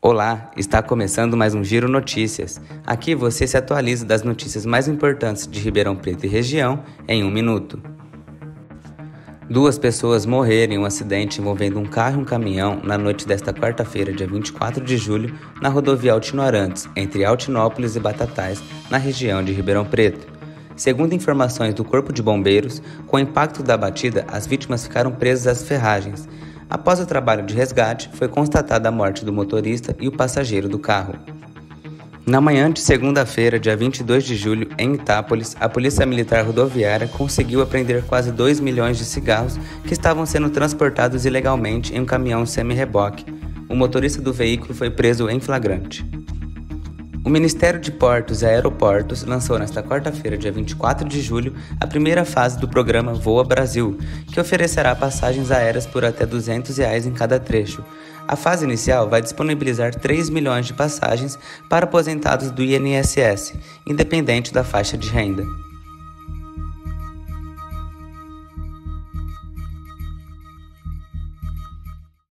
Olá, está começando mais um Giro Notícias. Aqui você se atualiza das notícias mais importantes de Ribeirão Preto e região em 1 minuto. 2 pessoas morreram em um acidente envolvendo um carro e um caminhão na noite desta quarta-feira, dia 24 de julho, na rodovia Altino Arantes, entre Altinópolis e Batatais, na região de Ribeirão Preto. Segundo informações do Corpo de Bombeiros, com o impacto da batida, as vítimas ficaram presas às ferragens. Após o trabalho de resgate, foi constatada a morte do motorista e o passageiro do carro. Na manhã de segunda-feira, dia 22 de julho, em Itápolis, a Polícia Militar Rodoviária conseguiu apreender quase 2 milhões de cigarros que estavam sendo transportados ilegalmente em um caminhão semi-reboque. O motorista do veículo foi preso em flagrante. O Ministério de Portos e Aeroportos lançou nesta quarta-feira, dia 24 de julho, a primeira fase do programa Voa Brasil, que oferecerá passagens aéreas por até R$ 200 em cada trecho. A fase inicial vai disponibilizar 3 milhões de passagens para aposentados do INSS, independente da faixa de renda.